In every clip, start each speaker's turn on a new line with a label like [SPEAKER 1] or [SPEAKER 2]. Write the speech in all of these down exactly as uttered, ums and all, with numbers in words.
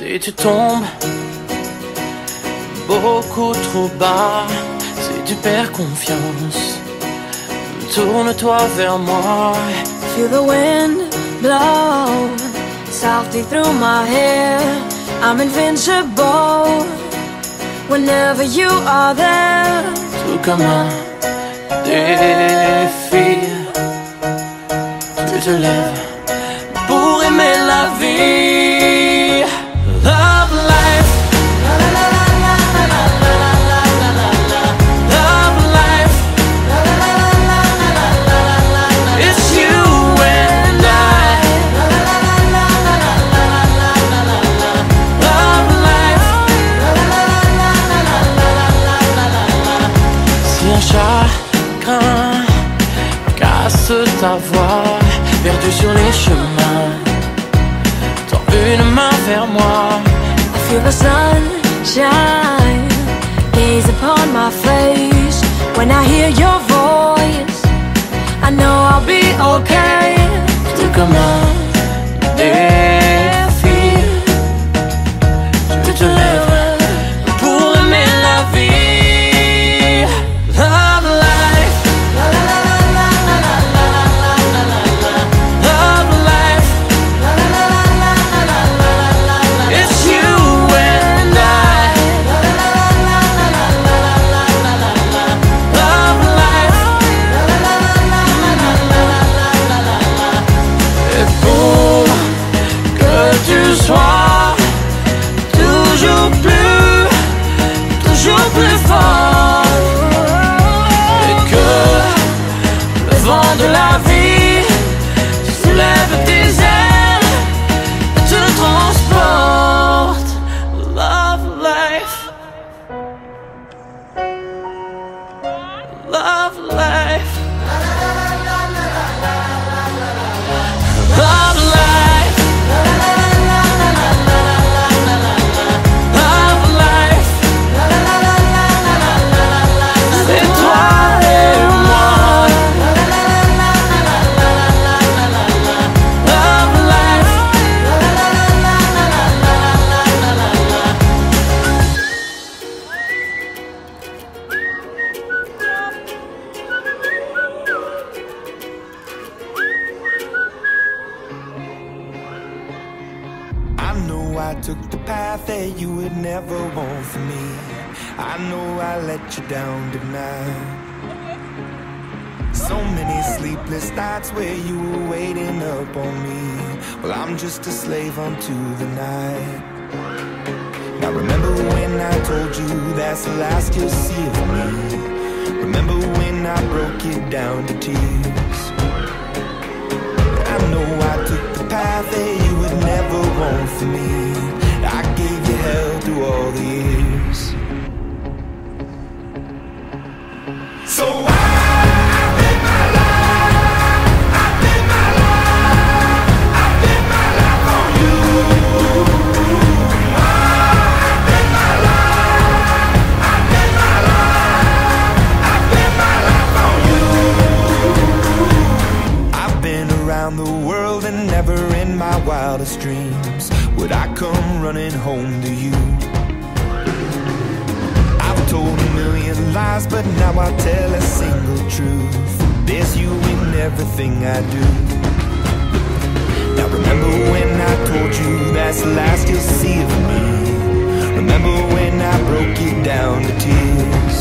[SPEAKER 1] Si tu tombes beaucoup trop bas, si tu perds confiance, tourne-toi vers moi.
[SPEAKER 2] Feel the wind blow softly through my hair. I'm invincible whenever you are there.
[SPEAKER 1] Tout comme un défi, tu te lèves pour aimer la vie. Love life, love life. It's you and I. Love life. Si un chagrin casse ta voix, perdu sur les chemins, tends une main vers moi.
[SPEAKER 2] I feel the sunshine gaze upon my face. When I hear your voice, I know I'll be okay.
[SPEAKER 1] Tout comme un défi, tu te lèves pour aimer la vie. Love life, love life. It's you and I. Love life. Et pour que tu sois toujours plus, toujours plus fort, et que le vent de la vie soulève tes ailes et te transporte. Love life, love life, love life, love life. C'est toi et moi. Love life.
[SPEAKER 3] I know I took the path that you would never want for me. I know I let you down tonight. So many sleepless nights where you were waiting up on me. Well, I'm just a slave unto the night. Now remember when I told you that's the last you'll see of me. Remember when I broke it down to tears. I know I took the path that you would never want for me. I gave you hell through all the years. So I, I bet my life, I bet my life, I bet my life on you. I bet my life, I bet my life, I bet my life on you. I've been around the world and never in my wildest dreams would I come running home to you. I've told a million lies, but now I tell a single truth. There's you in everything I do. Now remember when I told you that's the last you'll see of me. Remember when I broke you down to tears.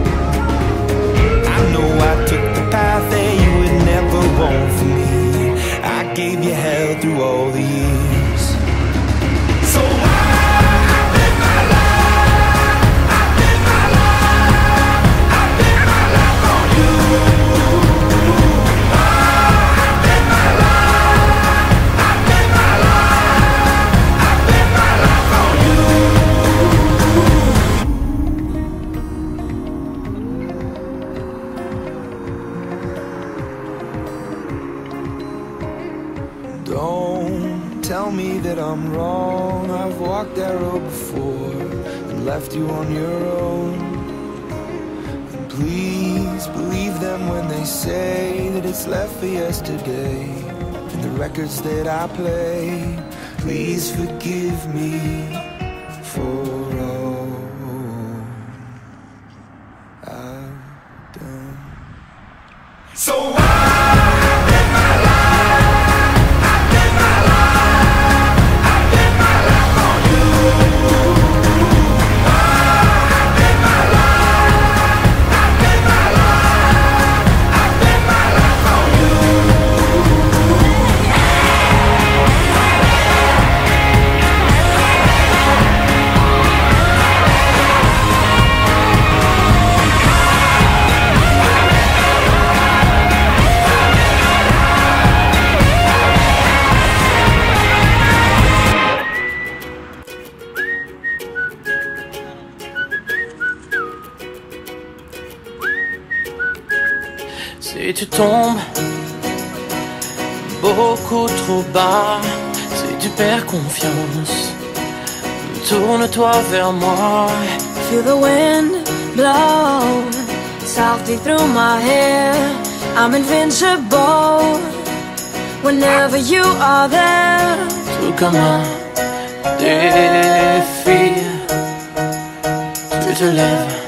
[SPEAKER 3] I know I took the path that you would never want for me. I gave you hell through all the years. So I, I bet my life, I bet my life, I bet my life on you. I bet my life, I bet my life, I bet my life on you. Don't tell me that I'm wrong. I've walked that road before and left you on your own. And please believe them when they say that it's left for yesterday. And the records that I play please forgive me for all I've done. So I live my life, I live my life, I live my life on you. I live my life, I live my life, I live my life on you.
[SPEAKER 1] Si tu tombes beaucoup trop bas, si tu perds confiance, tourne-toi vers moi.
[SPEAKER 2] Feel the wind blow softly through my hair. I'm invincible whenever you are there.
[SPEAKER 1] Tout comme un défi, tu te lèves